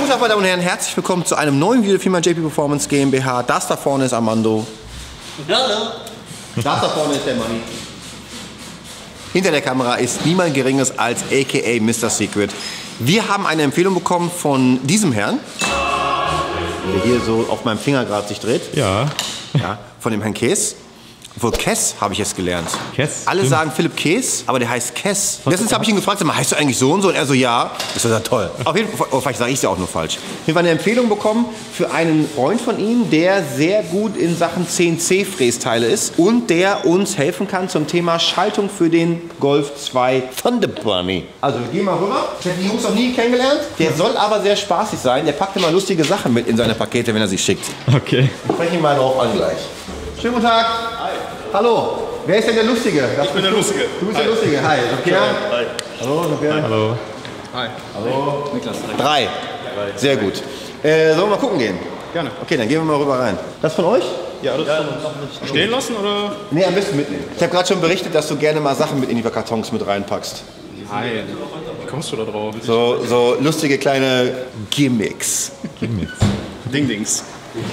Schönen guten Tag, meine Damen und Herren, herzlich willkommen zu einem neuen Video der Firma JP Performance GmbH. Das da vorne ist Armando. Hallo. Das da vorne ist der Manni. Hinter der Kamera ist niemand Geringeres als aka Mr. Secret. Wir haben eine Empfehlung bekommen von diesem Herrn, der hier so auf meinem Finger gerade sich dreht. Ja. Ja, von dem Herrn Kess. Obwohl Kess habe ich jetzt gelernt. Kess? Alle sagen Philipp Kess, aber der heißt Kess. Letztens habe ich ihn gefragt, sag mal, heißt du eigentlich so und so? Und er so, ja. Ich so, ja toll. Auf jeden Fall, vielleicht sage ich es ja auch nur falsch. Wir haben eine Empfehlung bekommen für einen Freund von ihm, der sehr gut in Sachen CNC-Frästeile ist und der uns helfen kann zum Thema Schaltung für den Golf 2 Thunder Bunny. Also wir gehen mal rüber. Ich habe die Jungs noch nie kennengelernt. Der soll aber sehr spaßig sein. Der packt immer lustige Sachen mit in seine Pakete, wenn er sie schickt. Okay. Ich spreche ihn mal drauf an gleich. Schönen guten Tag. Hi. Hallo. Wer ist denn der Lustige? Ich bin der Lustige. Du bist der Lustige. Hi. Sophia. Hi. Hallo. Sophia. Hallo. Hi. Hallo. Niklas. Drei. Sehr gut. Sollen wir mal gucken gehen? Gerne. Okay, dann gehen wir mal rüber rein. Das von euch? Ja, das kann man stehen lassen oder? Nee, am besten mitnehmen. Ich habe gerade schon berichtet, dass du gerne mal Sachen mit in die Kartons mit reinpackst. Nein. Wie kommst du da drauf? So lustige kleine Gimmicks. Ding-Dings.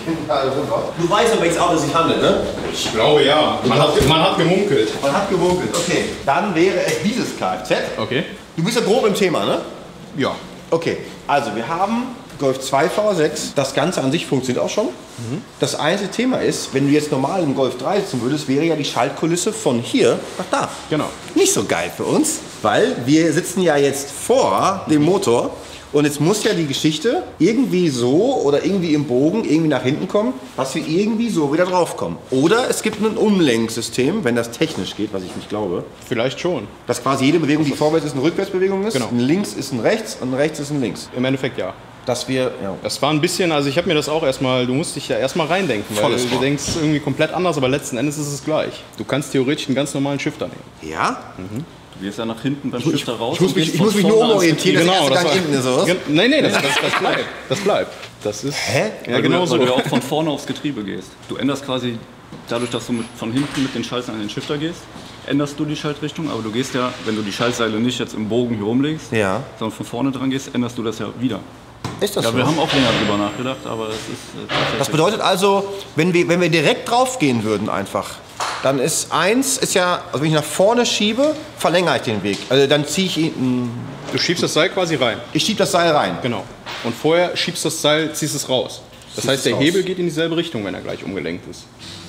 Du weißt, um welches Auto es sich handelt, ne? Ich glaube ja. Man hat gemunkelt. Man hat gewunkelt. Okay. Dann wäre es dieses Kfz. Okay. Du bist ja grob im Thema, ne? Ja. Okay. Also wir haben Golf 2 V6. Das Ganze an sich funktioniert auch schon. Das einzige Thema ist, wenn du jetzt normal im Golf 3 sitzen würdest, wäre ja die Schaltkulisse von hier nach da. Genau. Nicht so geil für uns, weil wir sitzen ja jetzt vor dem Motor. Und jetzt muss ja die Geschichte irgendwie so oder irgendwie im Bogen irgendwie nach hinten kommen, dass wir irgendwie so wieder drauf kommen. Oder es gibt ein Umlenksystem, wenn das technisch geht, was ich nicht glaube. Vielleicht schon. Dass quasi jede Bewegung, die vorwärts ist, eine Rückwärtsbewegung ist. Genau. Ein links ist ein rechts und ein rechts ist ein links. Im Endeffekt ja. Dass wir, ja. Das war ein bisschen, also ich habe mir das auch erstmal, du musst dich ja erstmal reindenken, weil Volles du Wort. denkst irgendwie komplett anders, aber letzten Endes ist es gleich. Du kannst theoretisch einen ganz normalen Shifter nehmen. Ja? Du gehst ja nach hinten beim Shifter raus. Ich muss mich nur umorientieren, Genau, das das erste war- Gang hinten ist sowas. Nee, das bleibt. Das bleibt. Das ist. Hä? Ja, Weil genau du, so. weil du ja auch von vorne aufs Getriebe gehst. Du änderst quasi, dadurch, dass du von hinten mit den Schaltern an den Shifter gehst, änderst du die Schaltrichtung. Aber du gehst ja, wenn du die Schaltseile nicht jetzt im Bogen hier rumlegst, Ja. sondern von vorne dran gehst, änderst du das ja wieder. Ist das Ja, so? wir haben auch länger drüber nachgedacht, aber das ist tatsächlich. Das bedeutet also, wenn wir direkt drauf gehen würden einfach, dann ist eins, ist ja, also wenn ich nach vorne schiebe, verlängere ich den Weg. Also dann ziehe ich ihn, Du schiebst das Seil quasi rein. ich schiebe das Seil rein. Genau. Und vorher schiebst das Seil, ziehst es raus. Das heißt, der Hebel geht in dieselbe Richtung, wenn er gleich umgelenkt ist.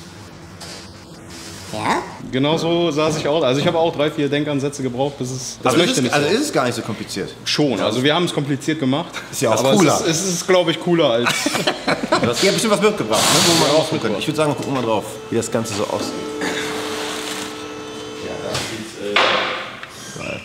Ja? Genau so sah sich aus. Also ich habe auch 3-4 Denkansätze gebraucht, bis es. Das Also, möchte nicht also so. ist es gar nicht so kompliziert. Schon. Also wir haben es kompliziert gemacht. Ist ja auch aber cooler. Es ist glaube ich, cooler als. Ihr habt bestimmt was mitgebracht, ne, wo wir mal drauf gucken können. Ich würde sagen, wir gucken mal drauf, wie das Ganze so aussieht. Ja, das sieht geil.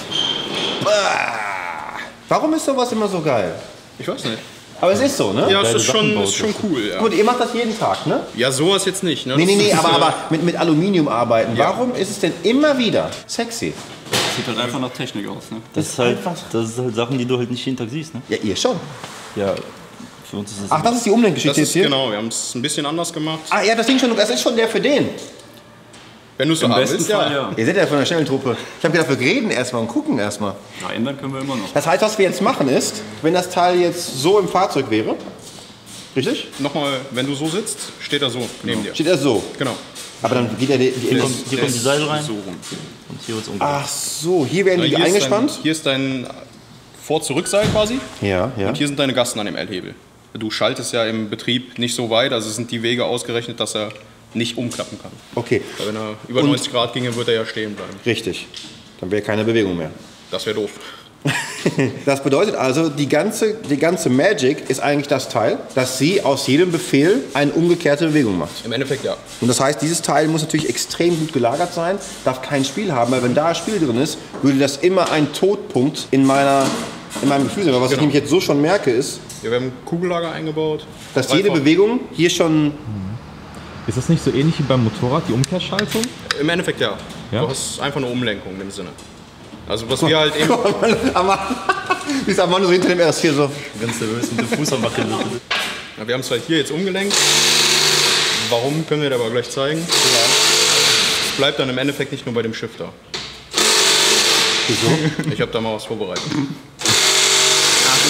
Warum ist sowas immer so geil? Ich weiß nicht. Aber es ist so, ne? Ja, es geile ist Sachen schon baut cool. Ja, Gut, ihr macht das jeden Tag, ne? ja sowas jetzt nicht. Ne? Nee, Das ist, aber mit Aluminium arbeiten. Ja. Warum ist es denn immer wieder sexy? Sieht halt einfach nach Technik aus. Ne? Das ist halt Sachen, die du halt nicht jeden Tag siehst, ne? Ja, ihr schon. Ja, für uns ist das. Ach, das ist die Das Umlenkgeschichte ist jetzt hier? genau, wir haben es ein bisschen anders gemacht. Ah ja, das ist schon der für den. Wenn du es so Im haben besten willst, Fall ja. ja. Ihr seid ja von der schnellen Truppe. Ich habe gedacht, wir reden erstmal und gucken erstmal. Ja, ändern können wir immer noch. Das heißt, was wir jetzt machen ist, wenn das Teil jetzt so im Fahrzeug wäre, richtig? Nochmal, wenn du so sitzt, steht er so neben dir. Steht er so. Genau. Aber dann geht er Hier kommt die Seile rein So rum. und hier wird's umgedreht. Ach so, hier werden die Hier ist eingespannt. hier ist dein Vor-Zurück-Seil quasi. Ja, ja. Und hier sind deine Gassen an dem L-Hebel. Du schaltest ja im Betrieb nicht so weit, also sind die Wege ausgerechnet, dass er nicht umklappen kann. Okay, Weil wenn er über Und- 90 Grad ginge, würde er ja stehen bleiben. richtig. Dann wäre keine Bewegung mehr. Das wäre doof. Das bedeutet also, die ganze Magic ist eigentlich das Teil, dass sie aus jedem Befehl eine umgekehrte Bewegung macht. Im Endeffekt ja. Und das heißt, dieses Teil muss natürlich extrem gut gelagert sein, darf kein Spiel haben, weil wenn da Spiel drin ist, würde das immer ein Todpunkt in meinem Gefühl sein. Aber was ich nämlich jetzt so schon merke, ist, Wir haben Kugellager eingebaut. dass jede Dreifach. Bewegung hier schon... Ist das nicht so ähnlich wie beim Motorrad, die Umkehrschaltung? Im Endeffekt ja. Ja? Du hast einfach eine Umlenkung in dem Sinne. Also was wir halt eben... Wie ist Armando so hinter dem RS4 so? Ganz nervös mit dem Fuß am Wackeln. Ja, wir haben es halt hier jetzt umgelenkt. Warum, können wir dir aber gleich zeigen. Es bleibt dann im Endeffekt nicht nur bei dem Shifter. Wieso? Ich habe da mal was vorbereitet. Ach,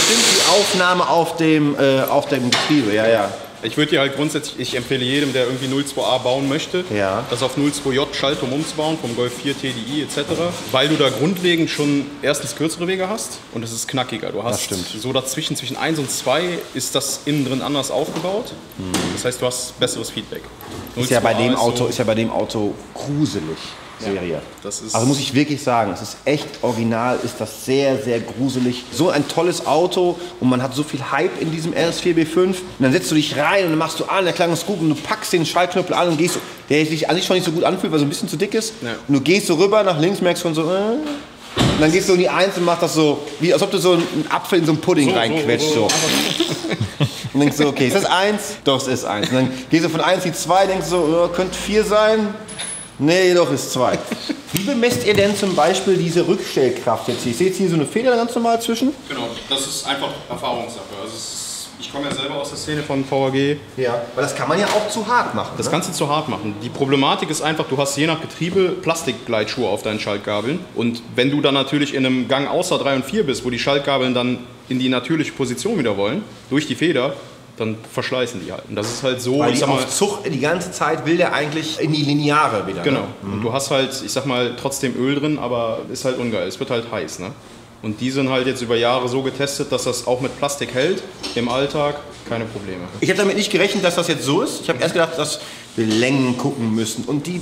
stimmt, die Aufnahme auf dem Getriebe, ja. Ich würde dir halt grundsätzlich, ich empfehle jedem, der irgendwie 02A bauen möchte, das auf 02J Schaltturm umzubauen, vom Golf 4 TDI etc. Weil du da grundlegend schon erstens kürzere Wege hast und es ist knackiger. Du hast so dazwischen, zwischen 1 und 2 ist das innen drin anders aufgebaut. Das heißt, du hast besseres Feedback. Ist ja bei dem Auto gruselig. Serie. Also muss ich wirklich sagen, es ist echt original, ist das sehr, sehr gruselig. So ein tolles Auto und man hat so viel Hype in diesem RS4 B5 und dann setzt du dich rein und dann machst du an, der Klang ist gut und du packst den Schaltknüppel an und gehst, der sich eigentlich schon nicht so gut anfühlt, weil so ein bisschen zu dick ist. Ja. Und du gehst so rüber, nach links merkst schon so, und dann gehst du in die 1 und machst das so, wie als ob du so einen Apfel in so einen Pudding reinquetscht. So. Und denkst du, okay, ist das 1? Doch, es ist 1. Und dann gehst du von 1 in die 2, denkst du so, könnte 4 sein. Nee, doch, ist 2. Wie bemesst ihr denn zum Beispiel diese Rückstellkraft jetzt hier? Ich sehe jetzt hier so eine Feder ganz normal zwischen. Genau, das ist einfach Erfahrungssache. Also ich komme ja selber aus der Szene von VAG. Ja, weil das kann man ja auch zu hart machen. Das kannst du zu hart machen. Die Problematik ist einfach, du hast je nach Getriebe Plastikgleitschuhe auf deinen Schaltgabeln. Und wenn du dann natürlich in einem Gang außer 3 und 4 bist, wo die Schaltgabeln dann in die natürliche Position wieder wollen, durch die Feder, dann verschleißen die halt. Und das ist halt so, weil auf Zug die ganze Zeit will der eigentlich in die Lineare wieder. Genau. Ne? Und du hast halt, ich sag mal, trotzdem Öl drin, aber ist halt ungeil. Es wird halt heiß. Ne? Und die sind halt jetzt über Jahre so getestet, dass das auch mit Plastik hält, im Alltag, keine Probleme. Ich hätte damit nicht gerechnet, dass das jetzt so ist. Ich habe erst gedacht, dass wir Längen gucken müssen und die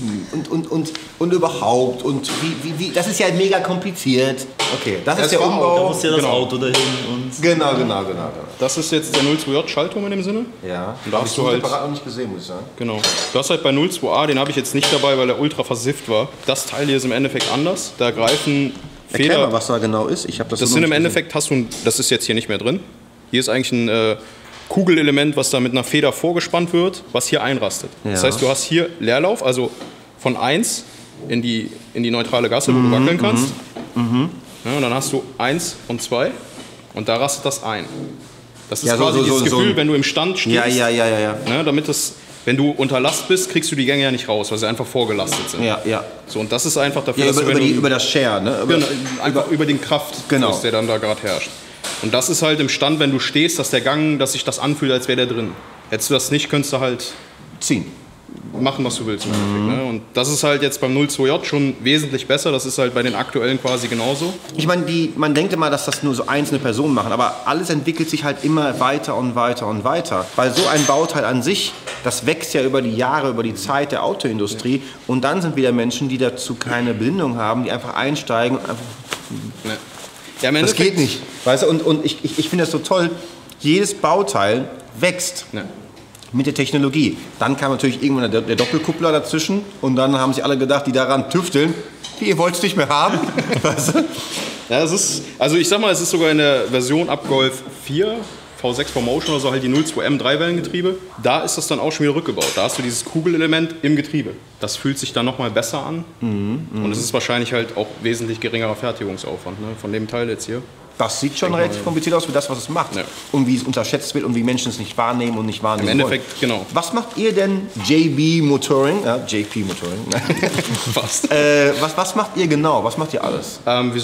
und überhaupt und wie das ist ja mega kompliziert. Okay, das ist der Umbau. Da muss ja das Auto dahin und... Genau. Das ist jetzt der 02J Schaltturm in dem Sinne. Ja, und da hast du halt separat noch nicht gesehen, muss ich sagen. Genau. Du hast halt bei 02A, den habe ich jetzt nicht dabei, weil der ultra versifft war. Das Teil hier ist im Endeffekt anders. Da greifen Feder... Erklär mal, was da genau ist. Ich habe das sind im Endeffekt, das ist jetzt hier nicht mehr drin. Hier ist eigentlich ein Kugelelement, was da mit einer Feder vorgespannt wird, was hier einrastet. Ja. Das heißt, du hast hier Leerlauf, also von 1 in die neutrale Gasse, wo du wackeln kannst. Ja, und dann hast du 1 und 2 und da rastet das ein. Das ist quasi dieses Gefühl, wenn du im Stand stehst. Ja. Ne, damit das, wenn du unter Last bist, kriegst du die Gänge ja nicht raus, weil sie einfach vorgelastet sind. Ja. So, und das ist einfach dafür, dass über das Share, ne? Einfach über den Kraftfluss, der dann da gerade herrscht. Und das ist halt im Stand, wenn du stehst, dass der Gang, dass sich das anfühlt, als wäre der drin. Hättest du das nicht, könntest du halt ziehen. Machen, was du willst. Im Endeffekt, ne? Und das ist halt jetzt beim 02J schon wesentlich besser. Das ist halt bei den aktuellen quasi genauso. Ich meine, man denkt immer, dass das nur so einzelne Personen machen, aber alles entwickelt sich halt immer weiter und weiter und weiter. Weil so ein Bauteil an sich, das wächst ja über die Jahre, über die Zeit der Autoindustrie. Und dann sind wieder Menschen, die dazu keine Bindung haben, die einfach einsteigen und einfach... Ne. Ja, das geht nicht. Weißt du? Und ich finde das so toll, jedes Bauteil wächst. Ja. Mit der Technologie. Dann kam natürlich irgendwann der Doppelkuppler dazwischen und dann haben sich alle gedacht, die daran tüfteln, ihr wollt es nicht mehr haben. Weißt du? Ja, also ich sag mal, es ist sogar in der Version ab Golf 4, V6 4Motion oder so, halt die 02M Dreiwellengetriebe. Da ist das dann auch schon wieder rückgebaut. Da hast du dieses Kugelelement im Getriebe. Das fühlt sich dann nochmal besser an. Und es ist wahrscheinlich halt auch wesentlich geringerer Fertigungsaufwand, ne, von dem Teil jetzt hier. Das sieht schon relativ kompliziert aus für das, was es macht. Ja. Und wie es unterschätzt wird und wie Menschen es nicht wahrnehmen und nicht wahrnehmen wollen. Im Endeffekt, genau. Was macht ihr denn JB Motoring? Ja, JP Motoring. Fast. Was macht ihr genau? Was macht ihr alles?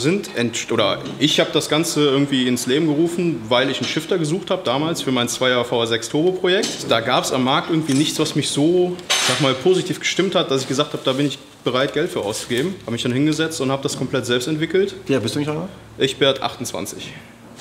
Ich habe das Ganze irgendwie ins Leben gerufen, weil ich einen Shifter gesucht habe damals für mein 2er VR6 Turbo Projekt. Da gab es am Markt irgendwie nichts, was mich so, sag mal, positiv gestimmt hat, dass ich gesagt habe, da bin ich bereit, Geld für auszugeben. Habe mich dann hingesetzt und habe das komplett selbst entwickelt. Ja, bist du nicht noch? Ich bin 28.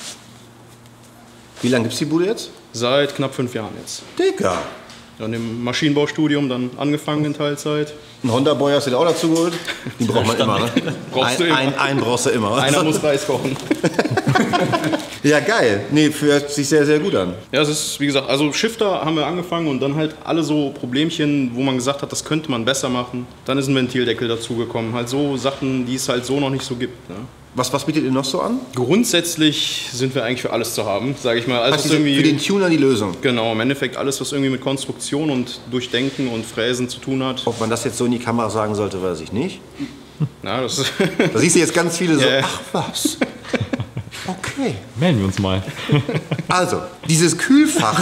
Wie lange gibt es die Bude jetzt? Seit knapp 5 Jahren jetzt. Digga. Dann im Maschinenbaustudium dann angefangen in Teilzeit. Ein Honda-Boy hast du dir auch dazu geholt? Die braucht man immer, ne? Brauchst du immer. Einen brauchst du immer. Einer muss Reis kochen. Ja, geil. Nee, hört sich sehr, sehr gut an. Ja, es ist, wie gesagt, also Shifter haben wir angefangen und dann halt alle so Problemchen, wo man gesagt hat, das könnte man besser machen. Dann ist ein Ventildeckel dazugekommen. Halt so Sachen, die es halt so noch nicht so gibt. Ne? Was bietet ihr noch so an? Grundsätzlich sind wir eigentlich für alles zu haben, sage ich mal. Also für den Tuner die Lösung? Genau, im Endeffekt alles, was irgendwie mit Konstruktion und Durchdenken und Fräsen zu tun hat. Ob man das jetzt so in die Kamera sagen sollte, weiß ich nicht. Na, das da siehst du jetzt ganz viele so, ach was. Okay. Melden wir uns mal. Also, dieses Kühlfach.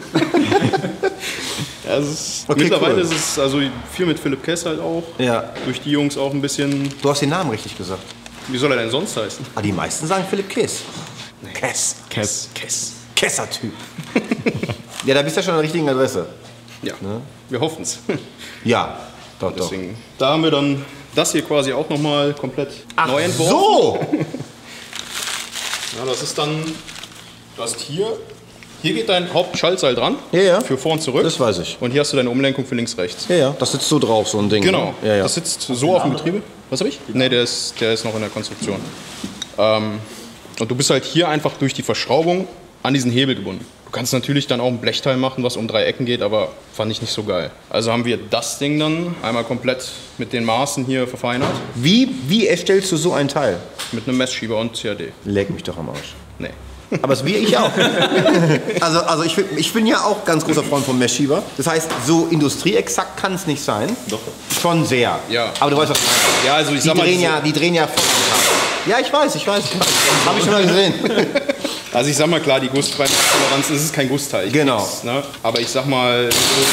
Ja, mittlerweile ist es also viel mit Philipp Kess halt auch. Ja. Durch die Jungs auch ein bisschen. Du hast den Namen richtig gesagt. Wie soll er denn sonst heißen? Die meisten sagen Philipp Kess. Kess. Kesser-Typ. Ja, da bist du ja schon an der richtigen Adresse. Ja, wir hoffen's. Ja, doch. Deswegen, da haben wir dann das hier quasi auch nochmal komplett neu entworfen. So! Ja, das ist dann, du hast hier geht dein Hauptschaltseil dran, Ja. für vor und zurück. Das weiß ich. Und hier hast du deine Umlenkung für links, rechts. Ja, das sitzt so drauf, so ein Ding. Genau, ne? Ja. das sitzt so auf dem Getriebe. Was habe ich? Nee, der ist noch in der Konstruktion. Und du bist halt hier einfach durch die Verschraubung an diesen Hebel gebunden. Du kannst natürlich dann auch ein Blechteil machen, was um 3 Ecken geht, aber fand ich nicht so geil. Also haben wir das Ding dann einmal komplett mit den Maßen hier verfeinert. Wie erstellst du so ein Teil? Mit einem Messschieber und CAD. Leck mich doch am Arsch. Nee. Aber das will ich auch. also ich bin ja auch ganz großer Freund vom Messschieber. Das heißt, so industrieexakt kann es nicht sein. Doch. Schon sehr. Ja. Aber du weißt, was ich meine. Ja, also ich Die sag mal, drehen ja voll am Tag. Ja, ich weiß. Habe ich schon mal gesehen. also ich sag mal klar, die Gusstoleranz, es ist kein Gussteil. Genau. Weiß, ne? Aber ich sag mal,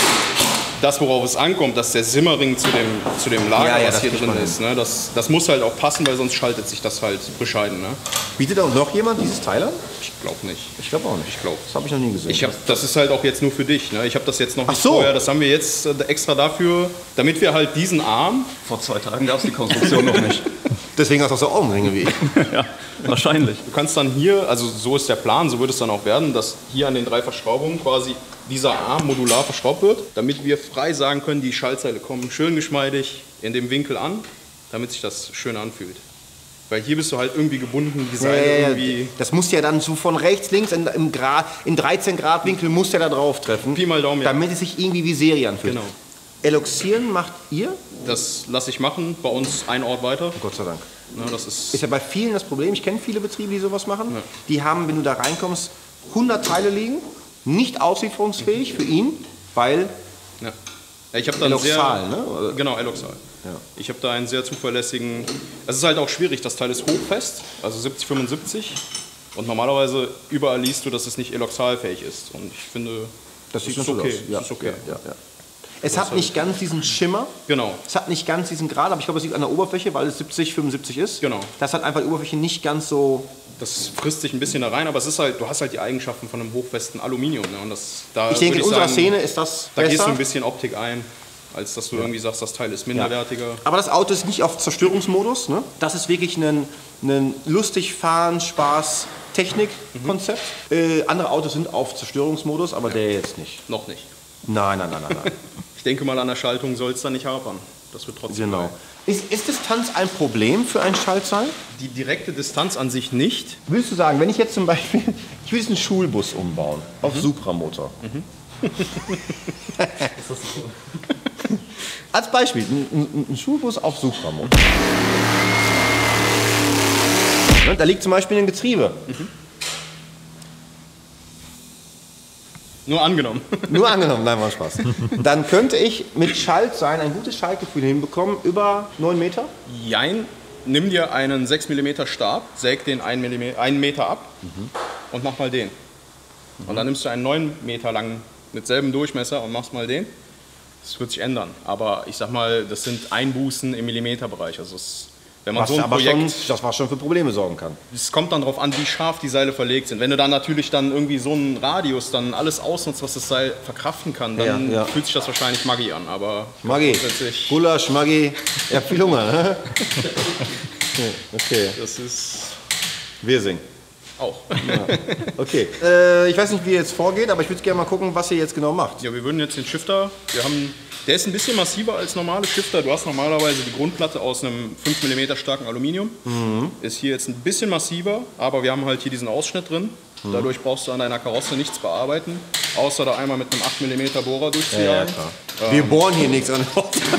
das, worauf es ankommt, dass der Simmering zu dem Lager, Ja, was das hier kriegt drin man ist, ne? Das muss halt auch passen, weil sonst schaltet sich das halt bescheiden. Ne? Bietet auch noch jemand dieses Teil an? Ich glaube nicht. Ich glaube auch nicht. Ich glaube. Das habe ich noch nie gesehen. Das ist halt auch jetzt nur für dich. Ne? Ich habe das jetzt noch nicht so. vorher. Das haben wir jetzt extra dafür, damit wir halt diesen Arm. Vor 2 Tagen gab es die Konstruktion noch nicht. Deswegen hast du auch so Augenringe wie ich. Ja, wahrscheinlich. Du kannst dann hier, also so ist der Plan, so wird es dann auch werden, dass hier an den 3 Verschraubungen quasi dieser Arm modular verschraubt wird, damit wir frei sagen können, die Schaltseile kommen schön geschmeidig in dem Winkel an, damit sich das schön anfühlt. Weil hier bist du halt irgendwie gebunden, die Seile irgendwie. Das muss ja dann so von rechts, links in 13 Grad Winkel muss der da drauf treffen. Pi mal Daumen, ja. Damit es sich irgendwie wie Serie anfühlt. Genau. Eloxieren macht ihr? Das lasse ich machen, bei uns ein Ort weiter. Gott sei Dank. Ne, das ist Ist ja bei vielen das Problem. Ich kenne viele Betriebe, die sowas machen. Ja. Die haben, wenn du da reinkommst, 100 Teile liegen, nicht auslieferungsfähig für ihn, weil ja. Ich habe dann Eloxal, sehr, ne? Genau, Eloxal. Ja. Ich habe da einen sehr zuverlässigen. Es ist halt auch schwierig, das Teil ist hochfest, also 70-75. Und normalerweise überall liest du, dass es nicht eloxalfähig ist. Und ich finde, das sieht ist schon okay. aus. Ja. Das ist okay. Ja. Es hat nicht ganz diesen Schimmer. Genau. Es hat nicht ganz diesen Grad, aber ich glaube, es liegt an der Oberfläche, weil es 70-75 ist. Genau. Das hat einfach die Oberfläche nicht ganz so. Das frisst sich ein bisschen da rein, aber es ist halt, du hast halt die Eigenschaften von einem hochfesten Aluminium. Ne? Und da Ich denke, in würde unserer sagen, Szene ist das da besser. gehst du ein bisschen Optik ein, als dass du irgendwie sagst, das Teil ist minderwertiger. Aber das Auto ist nicht auf Zerstörungsmodus. Ne? Das ist wirklich ein lustig fahren, Spaß, Technik-Konzept. Andere Autos sind auf Zerstörungsmodus, aber der jetzt nicht. Noch nicht. Nein. Ich denke mal, an der Schaltung soll es da nicht hapern. Das wird trotzdem Genau. geil. Ist Distanz ein Problem für ein Schaltseil? Die direkte Distanz an sich nicht. Würdest du sagen, wenn ich jetzt zum Beispiel, ich will jetzt einen Schulbus umbauen auf Supramotor. Als Beispiel, ein Schulbus auf Supramotor. Ja, da liegt zum Beispiel ein Getriebe. Nur angenommen. Nur angenommen, nein, war Spaß. Dann könnte ich mit Schaltseil ein gutes Schaltgefühl hinbekommen über 9 Meter. Jein, nimm dir einen 6 mm Stab, säg den 1 Meter ab und mach mal den. Und dann nimmst du einen 9 Meter langen mit selben Durchmesser und machst mal den. Das wird sich ändern. Aber ich sag mal, das sind Einbußen im Millimeterbereich. Also wenn man Was so ein aber Projekt, schon für Probleme sorgen kann. es kommt dann darauf an, wie scharf die Seile verlegt sind. Wenn du dann natürlich dann irgendwie so einen Radius dann alles ausnutzt, was das Seil verkraften kann, dann Ja. fühlt sich das wahrscheinlich Maggi an. Aber Maggi, grundsätzlich, Gulasch, Maggi, ihr habt viel Hunger, ne? Okay, das ist Wirsing. auch. Okay, ich weiß nicht, wie ihr jetzt vorgeht, aber ich würde gerne mal gucken, was ihr jetzt genau macht. Ja, wir würden jetzt den Shifter, der ist ein bisschen massiver als normale Shifter. Du hast normalerweise die Grundplatte aus einem 5 mm starken Aluminium. Ist hier jetzt ein bisschen massiver, aber wir haben halt hier diesen Ausschnitt drin. Dadurch brauchst du an deiner Karosse nichts bearbeiten, außer da einmal mit einem 8 mm Bohrer durchzujagen. klar. Wir bohren hier nichts an.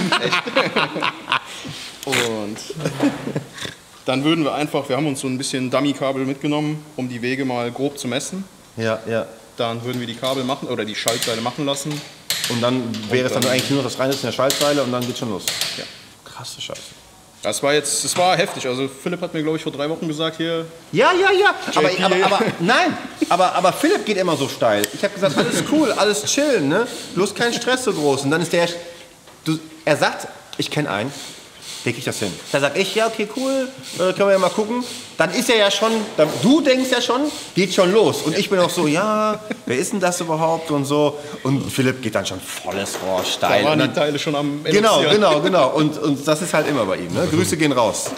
Und dann würden wir einfach, wir haben uns so ein bisschen Dummy-Kabel mitgenommen, um die Wege mal grob zu messen. Ja. Dann würden wir die Kabel machen oder die Schaltseile machen lassen. Und dann wäre es dann eigentlich nur noch das Reinsetzen der Schaltseile und dann geht's schon los. Ja. Krasse Scheiße. Das war heftig. Also Philipp hat mir, glaube ich, vor 3 Wochen gesagt, hier, Ja. JP. Aber Philipp geht immer so steil. Ich habe gesagt, alles cool, alles chillen, ne? Bloß kein Stress so groß. Und dann ist er sagt, ich kenne einen, der kriegt das hin. Da sag ich, ja, okay, cool, können wir ja mal gucken. Dann ist er ja schon, du denkst ja schon, geht schon los. Und ich bin auch so, ja, wer ist denn das überhaupt und so. Und Philipp geht dann schon volles Rohr steil. Da waren und die Teile schon am Genau. Eloxieren. Und das ist halt immer bei ihm. Ne? Grüße gehen raus.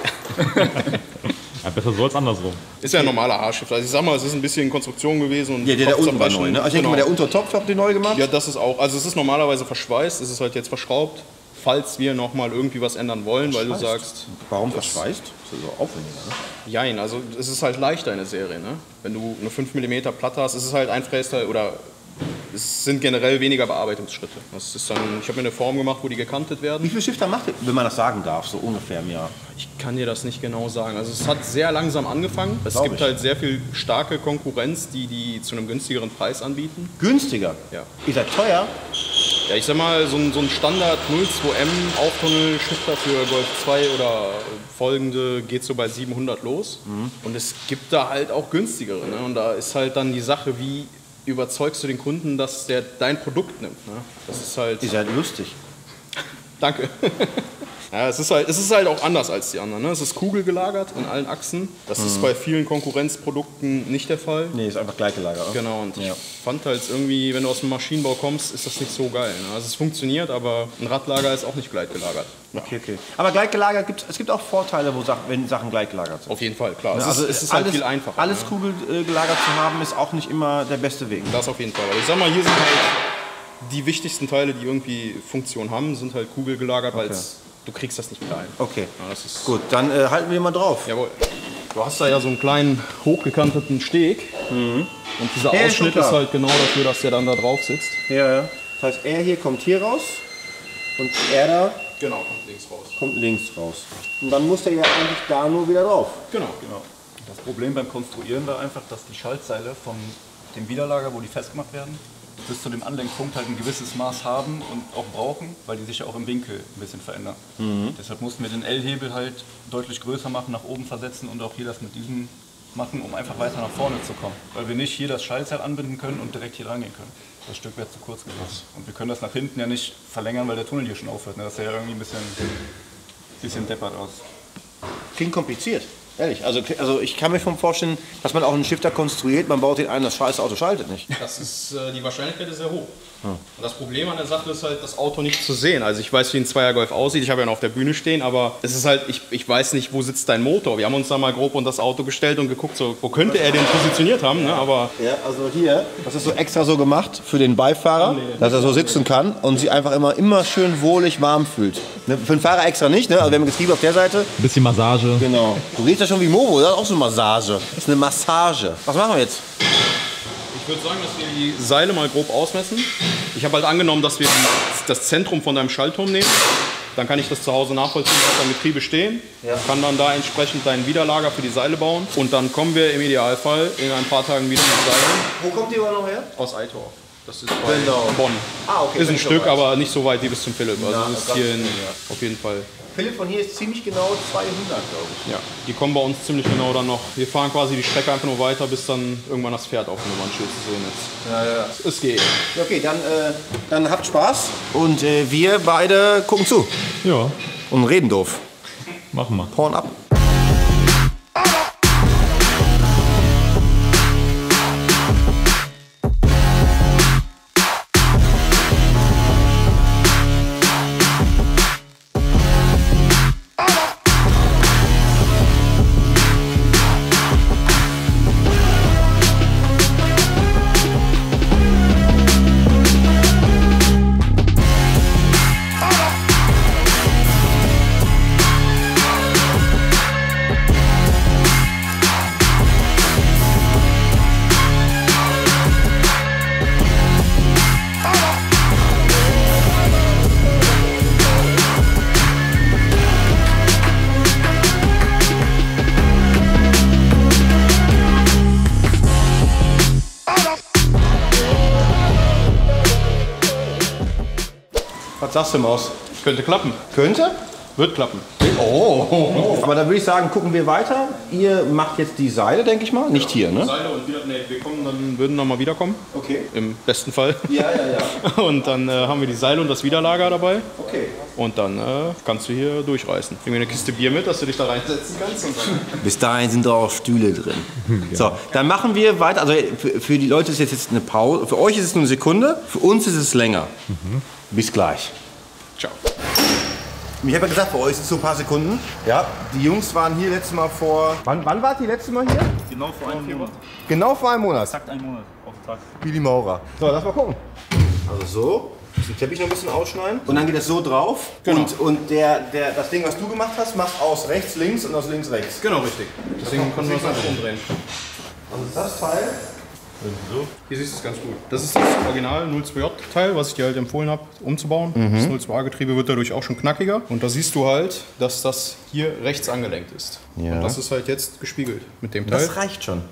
Ja, besser so als andersrum. Ist ja ein normaler Haarschiff. Also ich sag mal, es ist ein bisschen Konstruktion gewesen. Und Ja, der unten war neu. Ne? Also ich denke mal, der genau. Untertopf habt ihr neu gemacht? Ja, das ist auch. Also es ist normalerweise verschweißt, es ist halt jetzt verschraubt. Falls wir nochmal irgendwie was ändern wollen, weil du sagst. Warum verschweißt? Das ist so aufwendiger, ne? Jein, also es ist halt leichter in der Serie. Ne? Wenn du eine 5 mm Platte hast, ist es halt ein Frästeil oder es sind generell weniger Bearbeitungsschritte. Das ist dann, ich habe mir eine Form gemacht, wo die gekantet Wie werden. viele Schifter macht ihr, wenn man das sagen darf, so ungefähr im Jahr? Ich kann dir das nicht genau sagen. Also es hat sehr langsam angefangen. Es Glaub gibt ich. halt sehr viel starke Konkurrenz, die zu einem günstigeren Preis anbieten. Günstiger? Ja. Ihr seid teuer? Ja, ich sag mal, so ein Standard 02M Auftunnel-Shifter für Golf 2 oder folgende geht so bei 700 los. Und es gibt da halt auch günstigere. Ne? Und da ist halt dann die Sache, wie überzeugst du den Kunden, dass der dein Produkt nimmt. Ne? Das ist halt... Ihr seid lustig. Danke. Ja, es ist halt auch anders als die anderen. Ne? Es ist kugelgelagert in allen Achsen. Das ist bei vielen Konkurrenzprodukten nicht der Fall. Nee, ist einfach gleich gelagert. Oder? Genau, und Ja. ich fand halt irgendwie, wenn du aus dem Maschinenbau kommst, ist das nicht so geil. Ne? Also es funktioniert, aber ein Radlager ist auch nicht gleitgelagert. Okay. Aber gleich gelagert es gibt auch Vorteile, wenn Sachen gleich gelagert sind. Auf jeden Fall, klar. Ja, Es ist halt viel einfacher. Alles ne? kugelgelagert zu haben, ist auch nicht immer der beste Weg. Das auf jeden Fall. Aber ich sag mal, hier sind halt die wichtigsten Teile, die irgendwie Funktion haben, sind halt kugelgelagert, weil du kriegst das nicht klein. Okay, Ja, das ist gut, dann halten wir mal drauf. Jawohl. Du hast da ja so einen kleinen hochgekanteten Steg. Und dieser Ja, ist schon Ausschnitt klar. ist halt genau dafür, dass der dann da drauf sitzt. Ja. Das heißt, er hier kommt hier raus und er da Genau, kommt links raus. kommt links raus. Und dann muss der ja eigentlich da nur wieder drauf. Genau. Das Problem beim Konstruieren war einfach, dass die Schaltseile von dem Widerlager, wo die festgemacht werden, bis zu dem Anlenkpunkt halt ein gewisses Maß haben und auch brauchen, weil die sich ja auch im Winkel ein bisschen verändern. Deshalb mussten wir den L-Hebel halt deutlich größer machen, nach oben versetzen und auch hier das mit diesem machen, um einfach weiter nach vorne zu kommen. Weil wir nicht hier das Schaltseil anbinden können und direkt hier rangehen können. Das Stück wäre zu kurz gewesen. Und wir können das nach hinten ja nicht verlängern, weil der Tunnel hier schon aufhört. Ne? Das sah ja irgendwie ein bisschen deppert aus. Klingt kompliziert. Ehrlich, also ich kann mir schon vorstellen, dass man auch einen Shifter konstruiert, man baut den ein, das scheiß Auto schaltet nicht. Das ist, die Wahrscheinlichkeit ist sehr hoch. Und das Problem an der Sache ist halt, das Auto nicht zu sehen. Also ich weiß, wie ein Zweier Golf aussieht, ich habe ja noch auf der Bühne stehen, aber es ist halt, ich weiß nicht, wo sitzt dein Motor. Wir haben uns da mal grob unter das Auto gestellt und geguckt, so, wo könnte er den positioniert haben, ne? Aber Ja, also hier, das ist so extra so gemacht für den Beifahrer, dass er so sitzen kann und sich einfach immer schön wohlig warm fühlt. Ne? Für den Fahrer extra nicht, ne? Also wir haben ein Getriebe auf der Seite. Ein bisschen Massage. Genau. Du riechst ja schon wie Movo, das ist auch so eine Massage. Das ist eine Massage. Was machen wir jetzt? ich würde sagen, dass wir die Seile mal grob ausmessen. Ich habe halt angenommen, dass wir das Zentrum von deinem Schaltturm nehmen. Dann kann ich das zu Hause nachvollziehen, was beim Getriebe stehen. Kann dann da entsprechend dein Widerlager für die Seile bauen. Und dann kommen wir im Idealfall in ein paar Tagen wieder mit Seilen Wo kommt die überhaupt noch her? aus Eitorf. Das ist bei Genau. Bonn. Ah, okay. Ist ein nicht so Stück, weit. aber nicht so weit wie bis zum Philipp. Also Na, das ist das hier ist in, ja. auf jeden Fall. Philipp von hier ist ziemlich genau 200, glaube ich. Ja, die kommen bei uns ziemlich genau dann noch. Wir fahren quasi die Strecke einfach nur weiter, bis dann irgendwann das Pferd auf dem Nummernschild zu sehen ist. Ja. Es geht. Okay, dann habt Spaß und wir beide gucken zu Ja, und reden doof. machen wir. Porn ab. Was sagst du, Maus? Könnte klappen. Könnte? Wird klappen. Oh. Aber dann würde ich sagen, gucken wir weiter. Ihr macht jetzt die Seile, denke ich mal. Nicht hier, ne? Seile und wieder, nee, wir kommen dann, würden noch mal wiederkommen. Okay. Im besten Fall. Ja. Und dann haben wir die Seile und das Widerlager dabei. Okay. Und dann kannst du hier durchreißen. Bring mir eine Kiste Bier mit, dass du dich da reinsetzen kannst. Und dann Bis dahin sind da auch Stühle drin. So, dann machen wir weiter. Also für die Leute ist jetzt eine Pause. Für euch ist es nur eine Sekunde, für uns ist es länger. Bis gleich. ciao. Ich habe ja gesagt, für euch sind es so ein paar Sekunden. Ja, die Jungs waren hier letztes Mal vor... Wann wart ihr letztes Mal hier? Genau vor einem Monat. Genau vor einem Monat. Exakt einen Monat auf den Tag. Wie die Maurer. So, lass mal gucken. Also so. Den Teppich noch ein bisschen ausschneiden. Und dann geht das so drauf. Genau. Und das Ding, was du gemacht hast, machst aus rechts links und aus links rechts. Genau, richtig. Deswegen können wir das einfach umdrehen. Also das Teil. Hier siehst du es ganz gut. Das ist das Original 02J-Teil, was ich dir halt empfohlen habe, umzubauen. Das 02A-Getriebe wird dadurch auch schon knackiger. Und da siehst du halt, dass das hier rechts angelenkt ist. Ja. Und das ist halt jetzt gespiegelt mit dem Teil. Das reicht schon.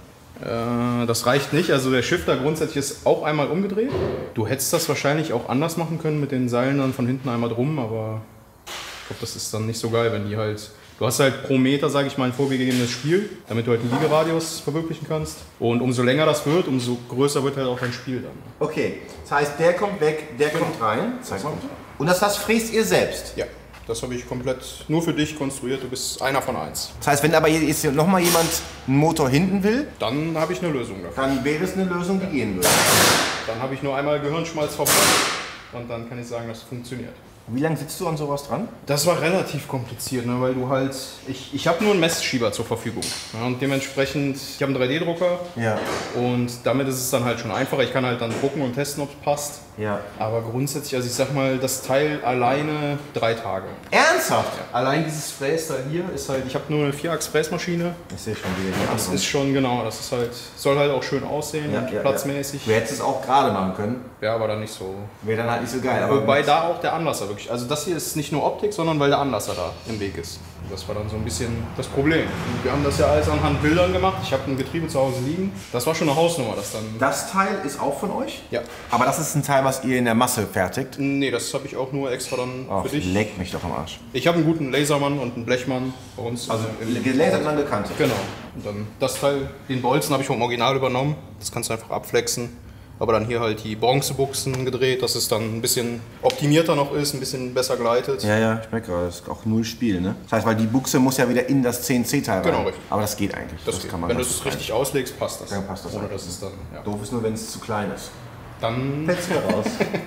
Das reicht nicht. Also der Shifter grundsätzlich ist auch einmal umgedreht. Du hättest das wahrscheinlich auch anders machen können mit den Seilen dann von hinten einmal drum, aber ich glaube, das ist dann nicht so geil, wenn die halt... Du hast halt pro Meter, sage ich mal, ein vorgegebenes Spiel, damit du halt einen Liegeradius verwirklichen kannst. Und umso länger das wird, umso größer wird halt auch dein Spiel dann. Okay, das heißt, der kommt weg, der kommt rein. Zeig mal. Und das fräst ihr selbst? Ja, das habe ich komplett nur für dich konstruiert. Du bist einer von eins. Das heißt, wenn aber jetzt noch mal jemand einen Motor hinten will, Dann habe ich eine Lösung dafür. dann wäre das eine Lösung, die gehen würde. Dann habe ich nur einmal Gehirnschmalz verbrannt und dann kann ich sagen, dass es funktioniert. Wie lange sitzt du an sowas dran? Das war relativ kompliziert, ne, weil du halt... Ich habe nur einen Messschieber zur Verfügung. Ja, und dementsprechend, ich habe einen 3D-Drucker Ja. und damit ist es dann halt schon einfacher. Ich kann halt dann drucken und testen, ob es passt. Ja. Aber grundsätzlich, also ich sag mal, das Teil alleine 3 Tage. Ernsthaft? Allein dieses Frästeil hier ist halt... Ich habe nur eine 4-Achs-Fräsmaschine. Ich sehe schon wieder die Das ist schon, genau, das ist halt... Soll halt auch schön aussehen und platzmäßig. Du hättest es auch gerade machen können. Ja, aber dann nicht so... Wäre dann halt nicht so geil. Aber Wobei da auch der Anlasser wirklich, also das hier ist nicht nur Optik, sondern weil der Anlasser da im Weg ist. Und das war dann so ein bisschen das Problem. Und wir haben das ja alles anhand Bildern gemacht. Ich habe ein Getriebe zu Hause liegen. Das war schon eine Hausnummer, das dann... das Teil ist auch von euch? Ja. Aber das ist ein Teil, was ihr in der Masse fertigt? Nee, das habe ich auch nur extra dann Oh, für dich. leck mich doch am Arsch. Ich habe einen guten Lasermann und einen Blechmann bei uns. Also im gelasert lange Kante. Genau. Und dann das Teil, den Bolzen habe ich vom Original übernommen. Das kannst du einfach abflexen. Aber dann hier halt die Bronzebuchsen gedreht, dass es dann ein bisschen optimierter noch ist, ein bisschen besser gleitet. Ja, ja, ich merke gerade, das ist auch null Spiel, ne? Das heißt, weil die Buchse muss ja wieder in das 10C-Teil rein. Genau, richtig. Aber das geht eigentlich. Das geht. kann man Wenn du ganz es gut richtig auslegst, passt das. Dann passt das Ohne eigentlich. dass es dann, ja. Doof ist nur, wenn es zu klein ist. Dann Fällt's mir raus.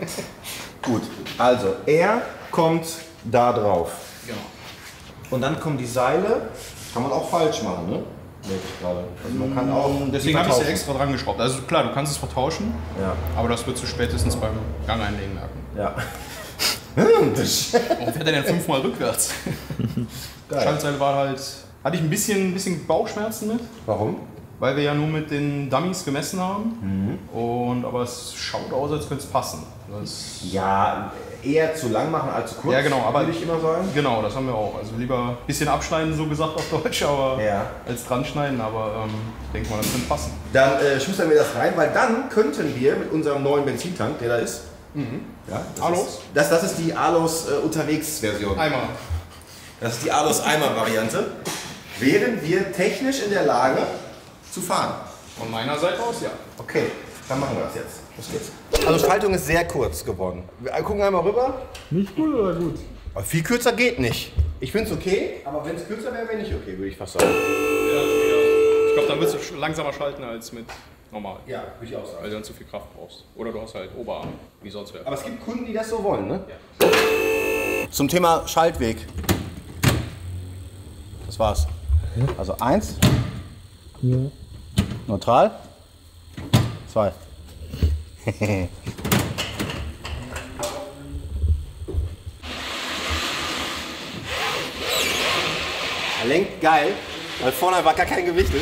Gut, also er kommt da drauf. genau. Und dann kommen die Seile. Kann man auch falsch machen, ne? Merke ich gerade. Also man kann auch. Deswegen habe ich sie extra dran geschraubt. Also klar, du kannst es vertauschen, Ja. aber das wird du spätestens beim Gang einlegen merken. Ja. Warum fährt er denn 5-mal rückwärts? Geil. Schaltseil war halt. Hatte ich ein bisschen Bauchschmerzen mit, Warum? weil wir ja nur mit den Dummies gemessen haben. Aber es schaut aus, als könnte es passen. Ja, eher zu lang machen als zu kurz. Ja, genau, aber würde ich immer sagen. Genau, das haben wir auch. Also lieber ein bisschen abschneiden, so gesagt auf Deutsch, aber Ja. als dran schneiden. Aber ich denke mal, das könnte passen. Dann schmustern wir das rein, weil dann könnten wir mit unserem neuen Benzintank, der da ist. Ja, Alos? das ist die Alos Unterwegs-Version. Einmal. Das ist die Alos Eimer-Variante. Wären wir technisch in der Lage zu fahren. Von meiner Seite aus, ja. Okay, dann machen wir das jetzt. Los geht's. Also Schaltung ist sehr kurz geworden. Wir gucken einmal rüber. Nicht gut oder gut? Aber viel kürzer geht nicht. Ich finde es okay, aber wenn es kürzer wäre, wäre nicht okay, würde ich fast sagen. Ich glaube, dann wirst du langsamer schalten als mit normal. Ja, würde ich auch sagen. Weil du dann zu viel Kraft brauchst. Oder du hast halt Oberarm, wie sonst wäre. Aber es gibt Kunden, die das so wollen, ne? Ja. Zum Thema Schaltweg. Das war's. Also 1. Ja. Neutral. 2. Er lenkt geil, weil vorne einfach gar kein Gewicht ist.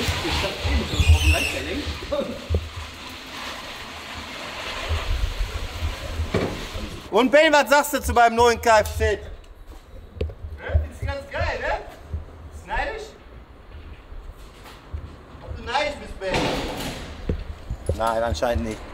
Und Ben, was sagst du zu meinem neuen Kfz? Findest du ganz geil, ne? Ist neidisch? Ob du neidisch bist, Ben? Nein, anscheinend nicht.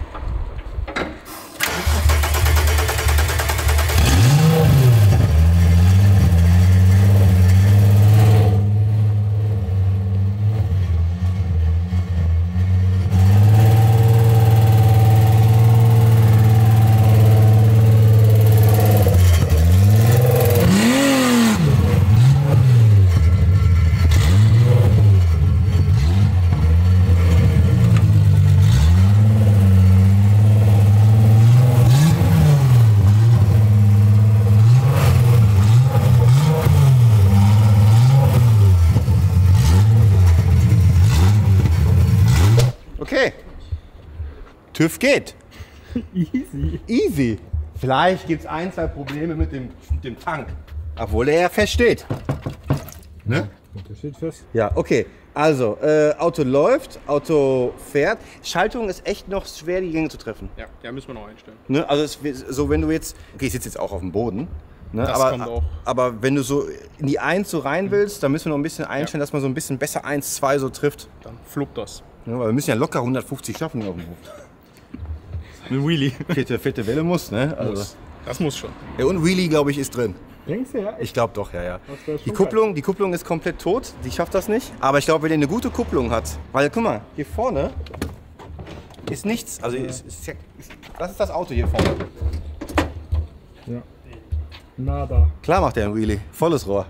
TÜV geht. Easy. Vielleicht gibt es 1, 2 Probleme mit dem Tank. Obwohl er ja fest steht. Ne? Der steht fest. Ja, okay. Also, Auto läuft, Auto fährt. Schaltung ist echt noch schwer, die Gänge zu treffen. Ja, müssen wir noch einstellen. Ne? Also, so wenn du jetzt... Okay, ich sitze jetzt auch auf dem Boden. Ne? Das kommt auch. Aber wenn du so in die 1 so rein willst, dann müssen wir noch ein bisschen einstellen, dass man so ein bisschen besser 1, 2 so trifft. Dann fluppt das. Ne? Weil wir müssen ja locker 150 schaffen auf dem Hof. Ein Wheelie. Vierte Welle muss, ne? Also. Das muss schon. Ja, und Wheelie, glaube ich, ist drin. Denkst du, ja? Ich glaube doch, ja. Das Die Kupplung ist komplett tot, die schafft das nicht. Aber ich glaube, wenn ihr eine gute Kupplung hat, weil guck mal, hier vorne ist nichts. Also das ist das Auto hier vorne. Ja. Nada. Klar macht der ein Wheelie, volles Rohr.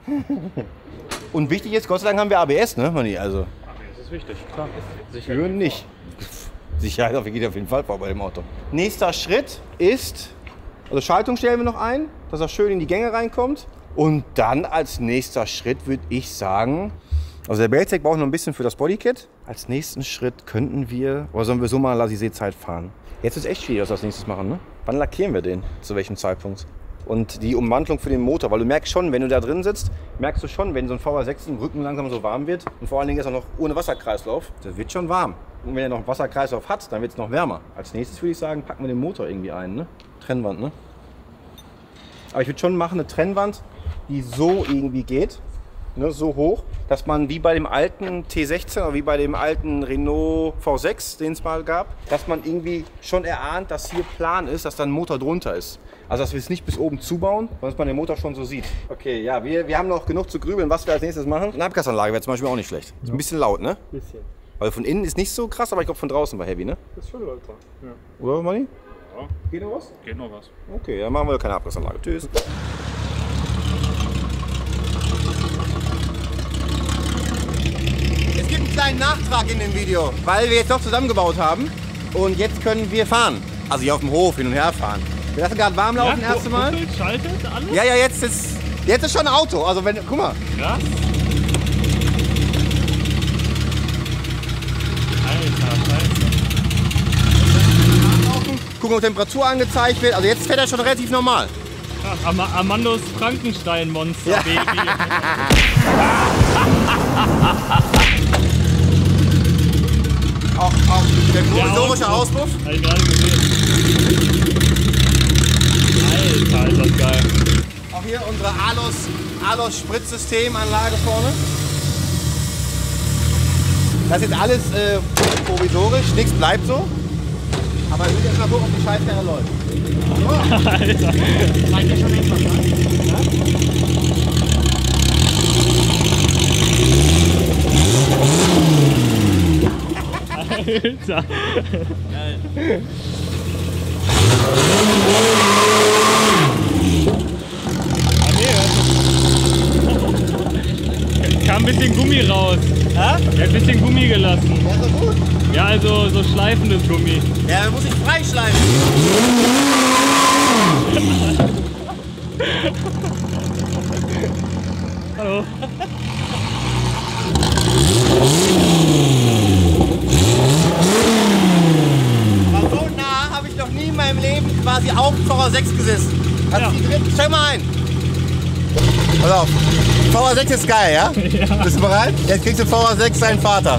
Und wichtig ist, Gott sei Dank haben wir ABS, ne, Manni? Also Das ist wichtig, klar. Sicherheit nicht. Sicherheit geht auf jeden Fall vor bei dem Auto. Nächster Schritt ist, also Schaltung stellen wir noch ein, dass er schön in die Gänge reinkommt. Und dann als nächster Schritt würde ich sagen, also der Belzec braucht noch ein bisschen für das Bodykit. Als nächsten Schritt könnten wir, oder sollen wir so mal Lasisee-Zeit fahren? Jetzt ist echt schwierig, was wir als nächstes machen, ne? Wann lackieren wir den? Zu welchem Zeitpunkt? Und die Umwandlung für den Motor, weil du merkst schon, wenn du da drin sitzt, merkst du schon, wenn so ein VR6 im Rücken langsam so warm wird und vor allen Dingen ist er noch ohne Wasserkreislauf, das wird schon warm. Und wenn er noch einen Wasserkreislauf hat, dann wird es noch wärmer. Als nächstes würde ich sagen, packen wir den Motor irgendwie ein, ne? Trennwand, ne? Aber ich würde schon machen eine Trennwand, die so irgendwie geht, ne? So hoch, dass man wie bei dem alten T16 oder wie bei dem alten Renault V6, den es mal gab, dass man irgendwie schon erahnt, dass hier plan ist, dass da ein Motor drunter ist. Also dass wir es nicht bis oben zubauen, sondern dass man den Motor schon so sieht. Okay, ja, wir haben noch genug zu grübeln, was wir als nächstes machen. Eine Abgasanlage wäre zum Beispiel auch nicht schlecht. Ist ein bisschen laut, ne? Bisschen. Weil von innen ist nicht so krass, aber ich glaube von draußen war heavy, ne? Das ist schon Ultra. Ja. Oder, Manni? Ja. Geht noch was? Geht noch was. Okay, dann machen wir keine Abgasanlage. Tschüss. Es gibt einen kleinen Nachtrag in dem Video, weil wir jetzt doch zusammengebaut haben und jetzt können wir fahren. Also hier auf dem Hof hin und her fahren. Wir lassen gerade warm laufen, das erste Mal. Schaltet alles? Ja, jetzt ist schon ein Auto. Also wenn, guck mal. Krass. Alter, Scheiße. Gucken, ob Temperatur angezeigt wird. Also jetzt fährt er schon relativ normal. Krass. Amandos Frankenstein-Monster, Ja. Baby. Auch der provisorische Auspuff. Hab ich gerade gesehen. Alter, ist das geil. Auch hier unsere Alus-Spritzsystemanlage vorne. Das ist alles provisorisch, nichts bleibt so. Aber wir müssen jetzt mal gucken, ob die Scheißkarre läuft. So. Alter. Zeig dir schon etwas an. Alter. Kam ein bisschen Gummi raus. Ja? Er hat ein bisschen Gummi gelassen. Ja, so gut. Ja, also so schleifendes Gummi. Ja, dann muss ich freischleifen. Hallo. Aber so nah habe ich noch nie in meinem Leben quasi auf VR6 gesessen. Hast du die drin? Steig mal ein. Pass auf. VR6 ist geil, ja? Ja. Bist du bereit? Jetzt kriegst du VR6 deinen Vater.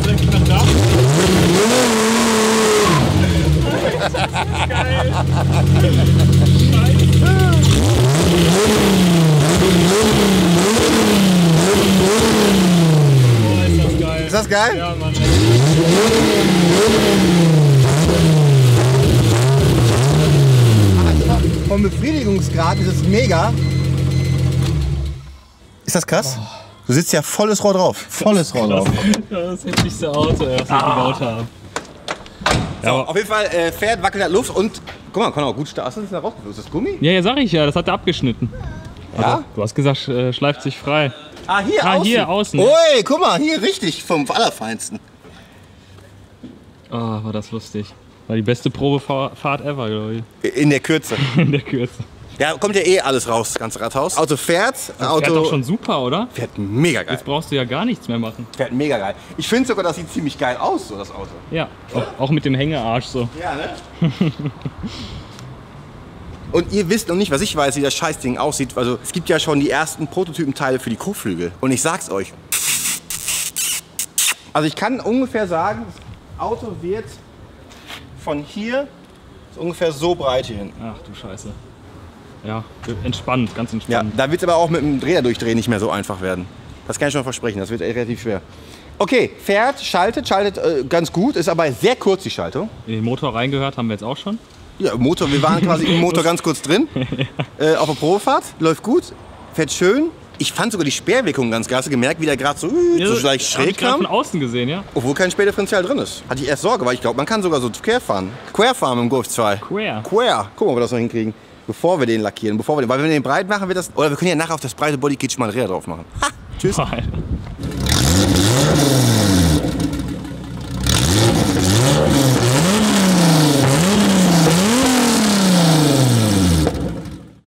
Geil. Oh, ist das geil. Ist das geil? Ja, Mann. Vom Befriedigungsgrad ist es mega. Ist das krass? Du sitzt ja volles Rohr drauf. Volles Rohr drauf. Das heftigste Auto, was wir gebaut haben. So, auf jeden Fall fährt, wackelt der Luft und guck mal, kann auch gut starten. Hast du das da rausgeflogen? Ist das Gummi? Ja, ja, sag ich ja, das hat er abgeschnitten. Ja? Also, du hast gesagt, schleift sich frei. Ah, hier Ah, außen. hier außen. Ui, guck mal, hier richtig vom Allerfeinsten. Oh, war das lustig. War die beste Probefahrt ever, glaube ich. In der Kürze. In der Kürze. Ja, kommt ja eh alles raus, das ganze Rathaus. Auto fährt, Fährt doch schon super, oder? fährt mega geil. Jetzt brauchst du ja gar nichts mehr machen. Fährt mega geil. Ich finde sogar, das sieht ziemlich geil aus, so das Auto. Ja, auch mit dem Hängearsch so. Ja, ne? Und ihr wisst noch nicht, was ich weiß, wie das Scheißding aussieht. Also es gibt ja schon die ersten Prototypenteile für die Kotflügel. Und ich sag's euch. Also ich kann ungefähr sagen, das Auto wird von hier so ungefähr so breit hier hin. Ach du Scheiße. Ja, entspannt, ganz Ja, entspannt. da wird es aber auch mit dem Dreher durchdrehen nicht mehr so einfach werden. Das kann ich schon versprechen, das wird relativ schwer. Okay, fährt, schaltet ganz gut, ist aber sehr kurz die Schaltung. In den Motor reingehört haben wir jetzt auch schon. Ja, Motor, wir waren quasi im Motor ganz kurz drin. Auf der Probefahrt, läuft gut, fährt schön. Ich fand sogar die Sperrwirkung ganz geil. Hast du gemerkt, wie der gerade so leicht Hab schräg ich gerade kam? von außen gesehen, ja? Obwohl kein Sperrdifferential drin ist. Hatte ich erst Sorge, weil ich glaube, man kann sogar so quer fahren. Quer fahren mit dem Golf 2. Quer. Quer. Gucken, ob wir das noch hinkriegen. Bevor wir den lackieren. Weil wenn wir den breit machen, wird das... Oder wir können ja nachher auf das breite Bodykit mal ein Räder drauf machen. Ha! Tschüss. Alter.